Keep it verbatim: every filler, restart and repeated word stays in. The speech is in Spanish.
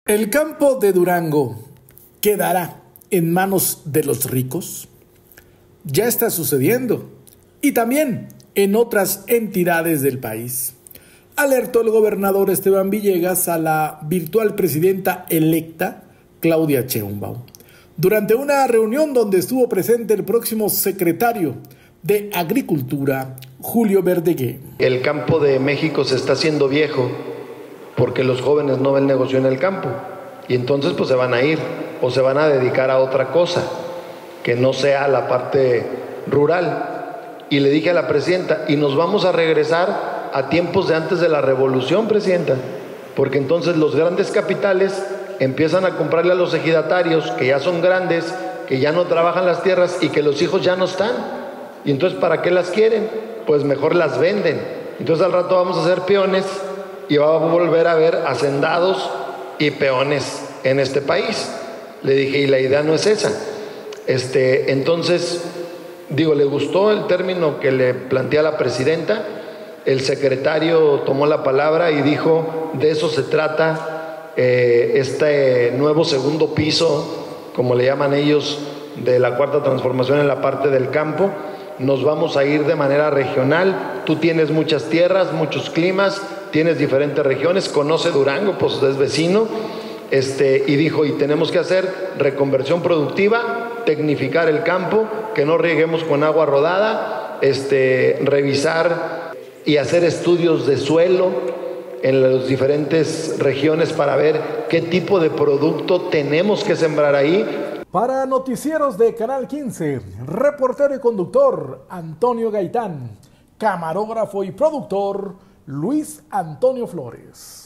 ¿El campo de Durango quedará en manos de los ricos? Ya está sucediendo, y también en otras entidades del país. Alertó el gobernador Esteban Villegas a la virtual presidenta electa Claudia Sheinbaum durante una reunión donde estuvo presente el próximo secretario de Agricultura, Julio Verdeguer. El campo de México se está haciendo viejo porque los jóvenes no ven negocio en el campo y entonces pues se van a ir o se van a dedicar a otra cosa que no sea la parte rural. Y le dije a la presidenta, y nos vamos a regresar a tiempos de antes de la revolución, presidenta, porque entonces los grandes capitales empiezan a comprarle a los ejidatarios que ya son grandes, que ya no trabajan las tierras y que los hijos ya no están. Y entonces, ¿para qué las quieren? Pues mejor las venden. Entonces al rato vamos a ser peones y va a volver a haber hacendados y peones en este país. Le dije, y la idea no es esa. Este, entonces, digo, le gustó el término que le plantea la presidenta. El secretario tomó la palabra y dijo, de eso se trata eh, este nuevo segundo piso, como le llaman ellos, de la cuarta transformación en la parte del campo. Nos vamos a ir de manera regional. Tú tienes muchas tierras, muchos climas, tienes diferentes regiones, conoce Durango, pues es vecino, este, y dijo, y tenemos que hacer reconversión productiva, tecnificar el campo, que no rieguemos con agua rodada, este, revisar y hacer estudios de suelo en las diferentes regiones para ver qué tipo de producto tenemos que sembrar ahí. Para Noticieros de Canal quince, reportero y conductor Antonio Gaitán, camarógrafo y productor Luis Antonio Flores.